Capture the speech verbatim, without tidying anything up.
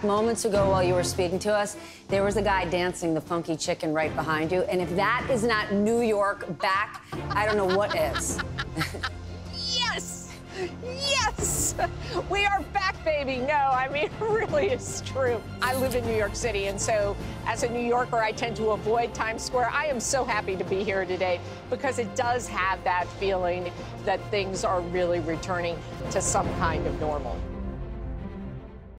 Moments ago, while you were speaking to us, there was a guy dancing the funky chicken right behind you. And if that is not New York back, I don't know what is. Yes! Yes! We are back, baby. No, I mean, it really is true. I live in New York City, and so as a New Yorker, I tend to avoid Times Square. I am so happy to be here today because it does have that feeling that things are really returning to some kind of normal.